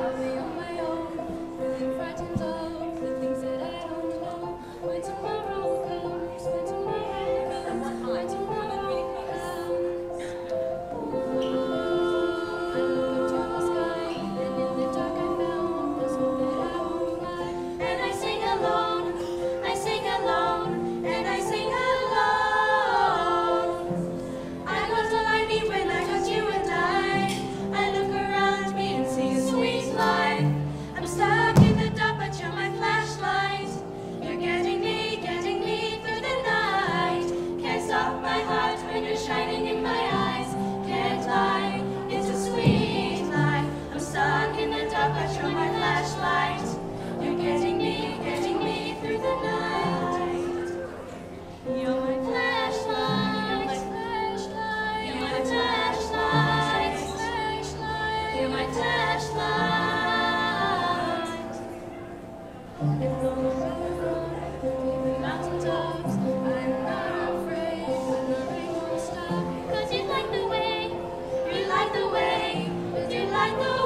I'll be on my own, feeling frightened of the things that I don't know. When tomorrow comes, when tomorrow comes, when tomorrow comes. I look up to the sky, and in the dark I found the song that I won't fly. And I sing alone, I sing alone, and I sing alone. I got to light me when I got you and I look around me and see a sweet light. I'm stuck in the dark, but you're my flashlight. You're getting me through the night. Can't stop my heart when you're shining in my eyes. Can't lie, it's a sweet light. I'm stuck in the dark, but you're my flashlight. You're getting me through the night. You're my flashlight, you're my flashlight, you're my flashlight. And on the road, between mountaintops, I'm not afraid when the rain won't stop. 'Cause you like the way, you like the way, you like the way.